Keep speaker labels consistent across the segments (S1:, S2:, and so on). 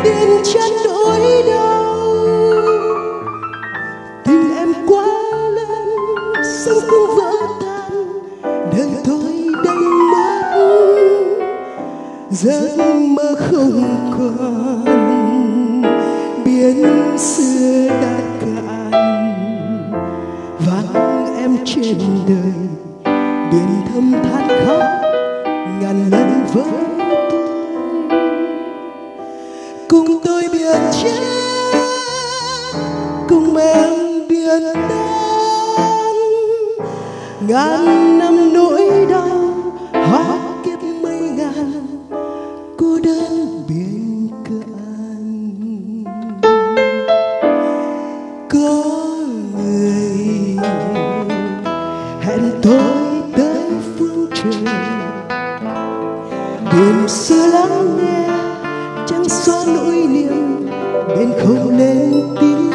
S1: biển chăn nỗi đau. Tình em quá lớn, sông cũng vỡ tan, đời tôi đánh mất giấc mơ không còn. Biển xưa đã cạn, vắng em trên đời. Biển thâm than khóc ngàn lần với tôi. Cùng tôi biển chết, cùng em biển tan. Ngàn năm nỗi đau hóa kiếp mây ngàn, cô đơn biển cạn. Có người hẹn tôi tới phương trời, biển xưa lắng nghe chẳng xóa nỗi niềm, bên không lên tiếng.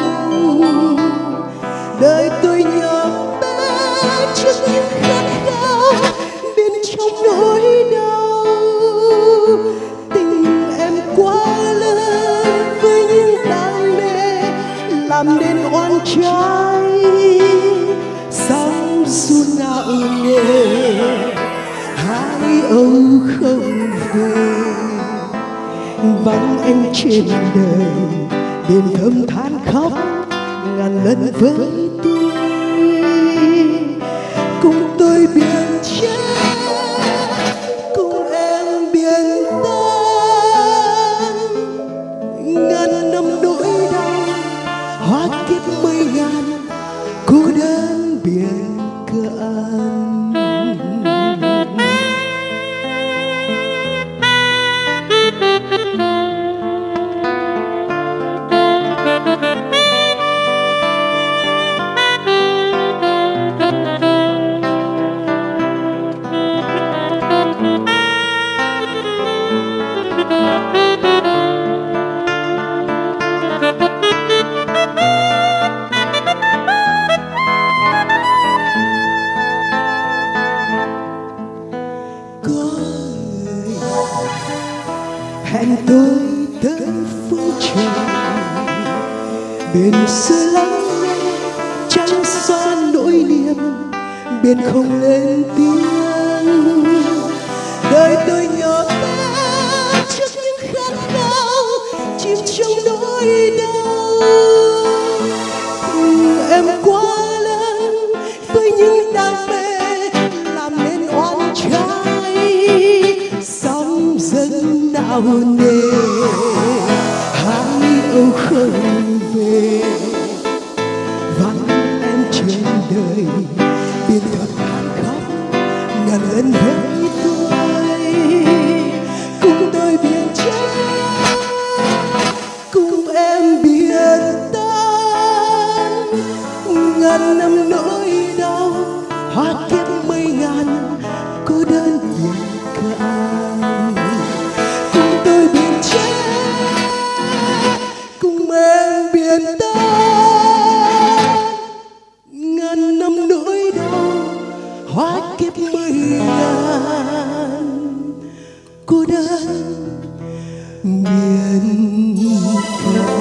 S1: Đời tôi nhỏ bé trước những khát khao, bên trong nỗi đau. Tình em quá lớn với những đam mê, làm nên oan trái sóng xuân nào nề. Hai âu không về, vắng em trên đời. Biển thâm than khóc ngàn lần với tôi. Cùng tôi biển chết, cùng em biển tan. Ngàn năm nỗi đau hóa kiếp mây ngàn, cô đơn biển cạn. Hẹn tôi tới phương trời, biển xưa lắng nghe chẳng xóa nỗi niềm, biển không lên tiếng. Đời tôi nhỏ bé trước những khát khao, chìm trong nỗi đau. Em quá lớn với những đam mê, làm nên oan trái sóng dâng nào nề. Hai âu không về, vắng em trên đời. Biển thâm than khóc ngàn lần với tôi. Cùng tôi biển chết, cùng em biển tan. Ngàn năm nỗi đau hóa kiếp mây ngàn, cô đơn biển cạn. Cùng tôi biển chết, cùng em biển tan. Ngàn năm nỗi đau hóa kiếp mây ngàn, cô đơn biển cạn.